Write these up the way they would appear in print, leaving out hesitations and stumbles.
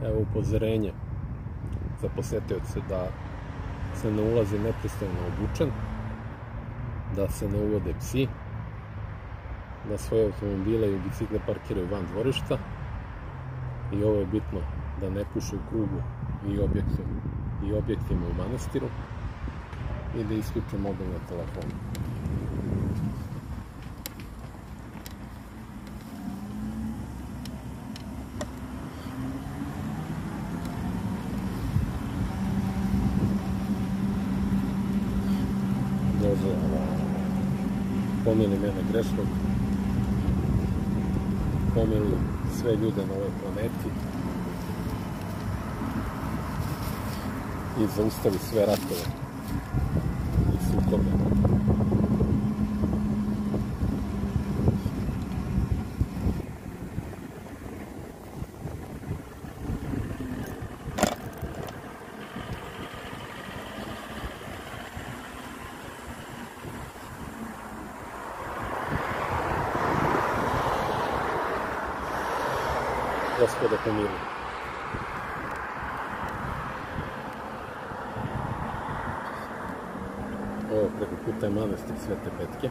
Evo upozorenje za posetioce da se ne ulazi nepristojno obučen, da se ne uvode psi, da svoje automobile i bicikle parkiraju van dvorišta i ovo je bitno, da ne puše u krugu i objektima u manastiru i da isključe mobilne telefone. Bože, pomili mene grešnog, pomili sve ljude na ovoj planeti i zaustavi sve ratove i sukobe. Gospode pomili. Ovo preko puta je manastir Svete Petke.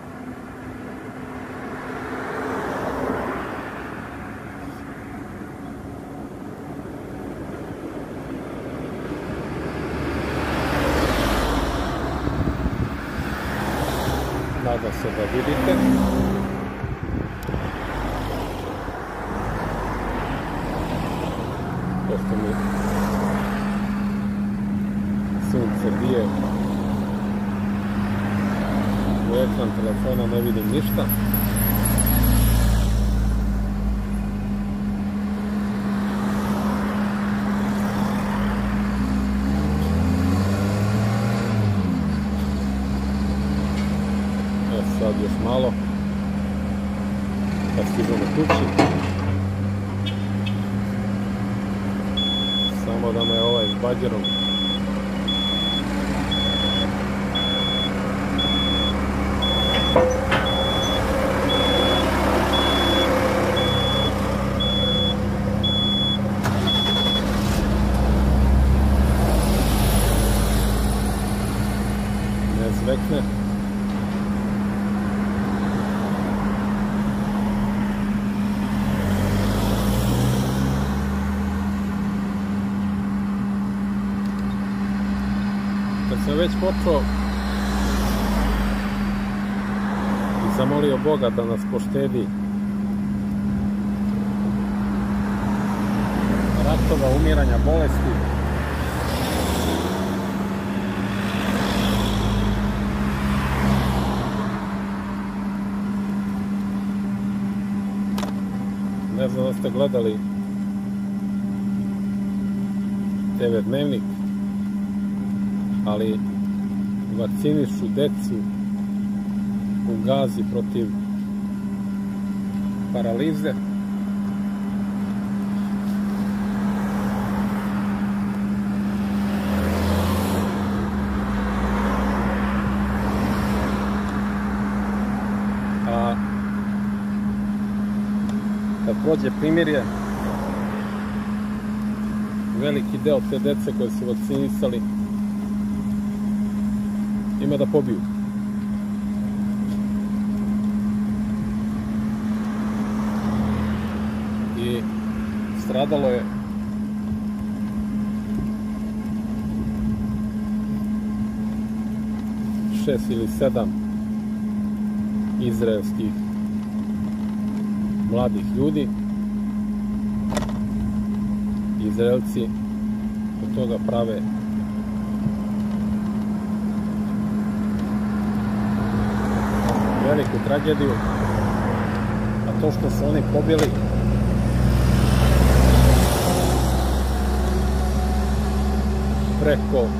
Nadam se da vidite. Pošto mi sunce bije u ekran telefona, ne vidim ništa. Evo sad još malo pa stižemo kući. Samo da me ovaj s bađerom ne zvekne. Kad sam već počeo i zamolio Boga da nas poštedi ratova, umiranja, bolesti, ne znam da ste gledali TV Dnevnik, ali vakcinišu decu u Gazi protiv paralize. A kad prođe primirje, veliki deo te dece koje su vakcinisali ima da pobiju. I stradalo je 6 ili 7 izraelskih mladih ljudi. Izraelci od toga prave veliku tragediju, a to što su oni pobili preko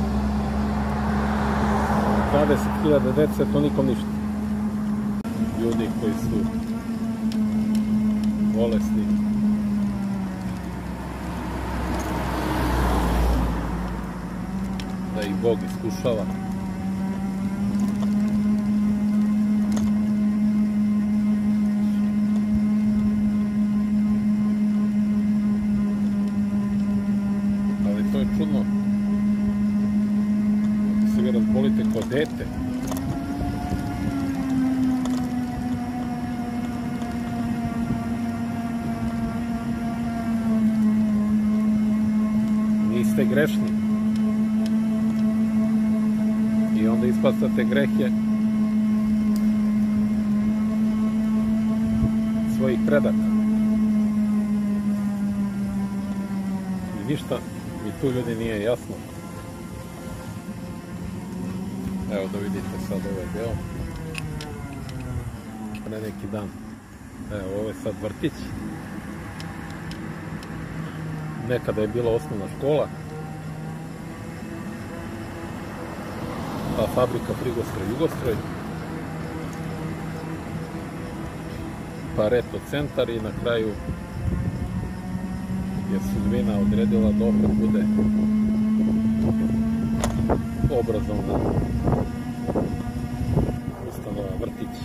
20.000 dece, to nikom ništa. Ljudi koji su bolesni, da ih Bog iskušava. čudno. Se vi razbolite kao dete. Niste grešni. I onda ispaštate grehe svojih predaka. I ništa mi tu ljudi nije jasno. Evo da vidite sad ovaj deo. Pre neki dan. Evo ovo je sad vrtić. Nekada je bila osnovna škola. Ta fabrika Prigostroj Jugostroj. Pa Reto centar i na kraju je sudbina odredila da opet bude obrazovna ustanova vrtić.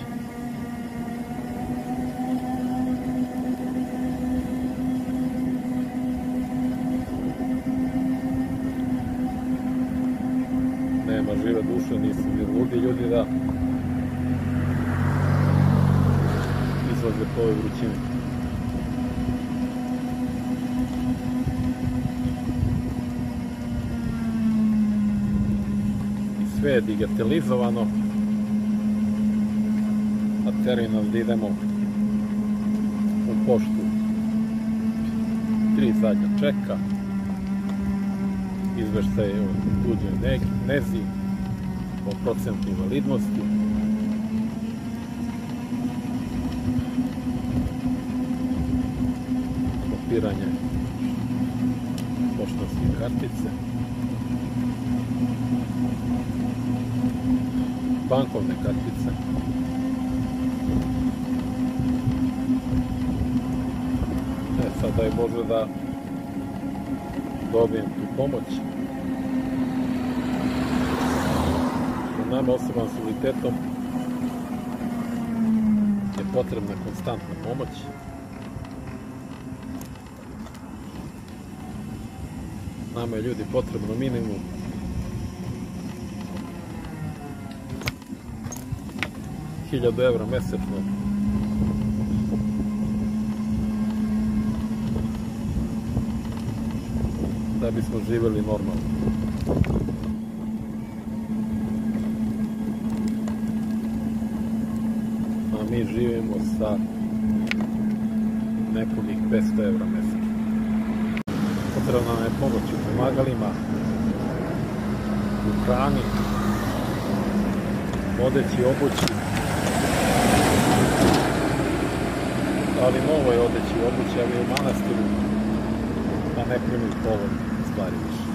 Nema žive duše, nisu ni ludi ljudi da izlaze po ovoj vrućini. I sve je digitalizovano, a teri nas da idemo u poštu. 3 zadnja čeka, izveštaj o tuđoj nezi, o procentu invalidnosti, kopiranje poštanske kartice, bankovne kartice, sad daj Bože da dobijem tu pomoć. Nama osobama s invaliditetom je potrebna konstantna pomoć. Nama je ljudi potrebno minimum 1000 evra mesečno da bismo živjeli normalno. A mi živimo sa nepunih 500 evra mesečno. Potrebna nam je pomoć u pomagalima, u hrani, odeći, obući, ali novoj odeći, obući, ali u manastiru, a ne primim povodne stvari više.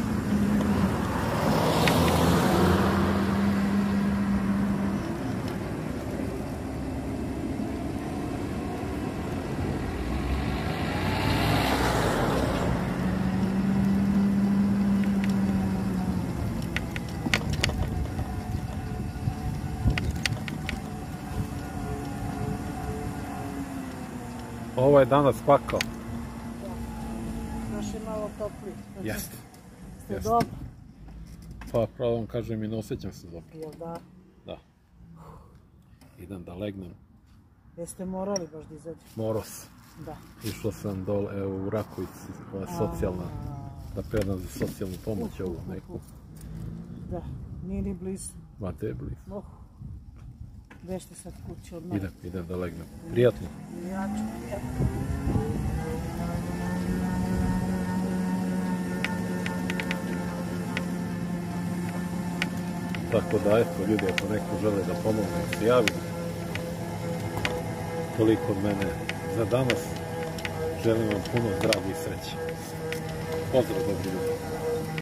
Ovo je danas pakao. Da. Baš je malo toplije. Jeste. Ste dobro? Pa pravo vam kažem i ne osjećam se dobro. Jel da? Da. Idem da legnem. Jeste morali baš da izađete? Morao sam. Da. Išao sam dole, evo u Rakovici, ova socijalna, da predam za socijalnu pomoć ovu neku. Da, nije ni blizu. Ma te je blizu. Gde ste sad kući od mene? Idem da legnem. Prijatno. Ja ću prijatno. Tako da, eto, ljudi, ako neko žele da pomogne, se javi. Toliko od mene za danas. Želim vam puno zdravlja i sreće. Pozdrav, dobri ljudi.